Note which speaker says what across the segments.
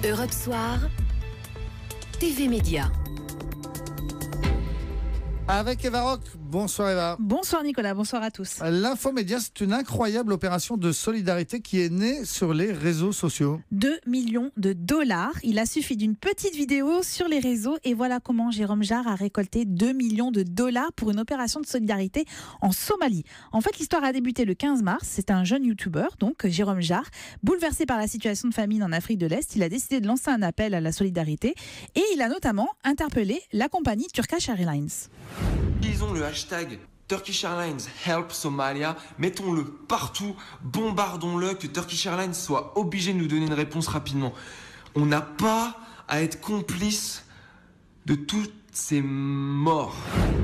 Speaker 1: Europe Soir, TV Média.
Speaker 2: Avec Eva Rock. Bonsoir Eva.
Speaker 3: Bonsoir Nicolas, bonsoir à tous.
Speaker 2: L'Infomédia, c'est une incroyable opération de solidarité qui est née sur les réseaux sociaux.
Speaker 3: 2 millions de dollars. Il a suffi d'une petite vidéo sur les réseaux et voilà comment Jérôme Jarre a récolté 2 millions de dollars pour une opération de solidarité en Somalie. En fait, l'histoire a débuté le 15 mars. C'est un jeune youtubeur, donc Jérôme Jarre, bouleversé par la situation de famine en Afrique de l'Est. Il a décidé de lancer un appel à la solidarité et il a notamment interpellé la compagnie Turkish Airlines.
Speaker 4: Utilisons le hashtag Turkish Airlines Help Somalia, mettons-le partout, bombardons-le, que Turkish Airlines soit obligé de nous donner une réponse rapidement. On n'a pas à être complice de toutes ces morts.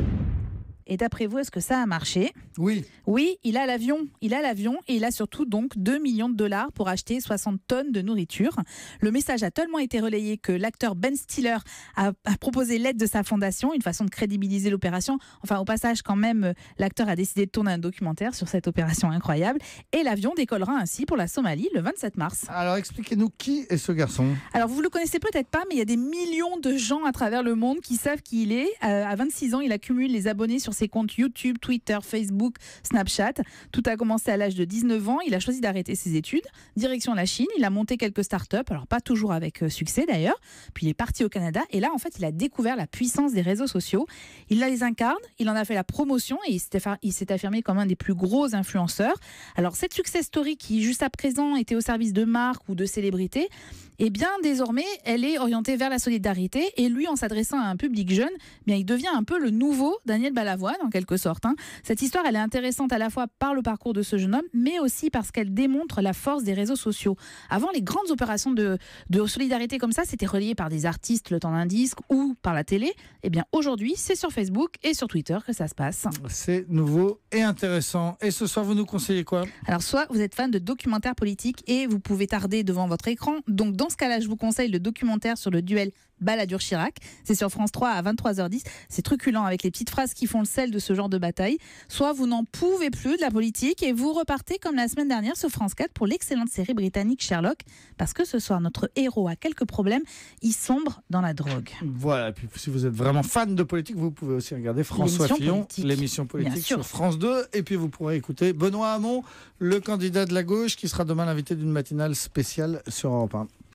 Speaker 3: Et d'après vous, est-ce que ça a marché ?
Speaker 2: Oui.
Speaker 3: Oui, il a l'avion et il a surtout donc 2 millions de dollars pour acheter 60 tonnes de nourriture. Le message a tellement été relayé que l'acteur Ben Stiller a proposé l'aide de sa fondation, une façon de crédibiliser l'opération. Enfin, au passage, quand même, l'acteur a décidé de tourner un documentaire sur cette opération incroyable. Et l'avion décollera ainsi pour la Somalie le 27 mars.
Speaker 2: Alors expliquez-nous qui est ce garçon.
Speaker 3: Alors vous le connaissez peut-être pas, mais il y a des millions de gens à travers le monde qui savent qui il est. À 26 ans, il accumule les abonnés sur ses comptes YouTube, Twitter, Facebook, Snapchat. Tout a commencé à l'âge de 19 ans. Il a choisi d'arrêter ses études. Direction la Chine. Il a monté quelques startups. Alors pas toujours avec succès d'ailleurs. Puis il est parti au Canada. Et là, en fait, il a découvert la puissance des réseaux sociaux. Il les incarne. Il en a fait la promotion et il s'est affirmé comme un des plus gros influenceurs. Alors cette success story qui, juste à présent, était au service de marques ou de célébrités, eh bien, désormais, elle est orientée vers la solidarité. Et lui, en s'adressant à un public jeune, eh bien, il devient un peu le nouveau Daniel Balavoine, en quelque sorte. Cette histoire, elle est intéressante à la fois par le parcours de ce jeune homme, mais aussi parce qu'elle démontre la force des réseaux sociaux. Avant, les grandes opérations de solidarité comme ça, c'était relayé par des artistes le temps d'un disque ou par la télé. Eh bien, aujourd'hui, c'est sur Facebook et sur Twitter que ça se passe.
Speaker 2: C'est nouveau et intéressant. Et ce soir, vous nous conseillez quoi ?
Speaker 3: Alors, soit vous êtes fan de documentaires politiques et vous pouvez tarder devant votre écran. Donc, dans ce cas-là, je vous conseille le documentaire sur le duel Balladur-Chirac. C'est sur France 3 à 23h10. C'est truculent avec les petites phrases qui font le sel de ce genre de bataille. Soit vous n'en pouvez plus de la politique et vous repartez comme la semaine dernière sur France 4 pour l'excellente série britannique Sherlock. Parce que ce soir, notre héros a quelques problèmes. Il sombre dans la drogue.
Speaker 2: Voilà. Et puis si vous êtes vraiment fan de politique, vous pouvez aussi regarder François Fillon, l'émission politique sur France 2. Et puis vous pourrez écouter Benoît Hamon, le candidat de la gauche, qui sera demain l'invité d'une matinale spéciale sur Europe 1.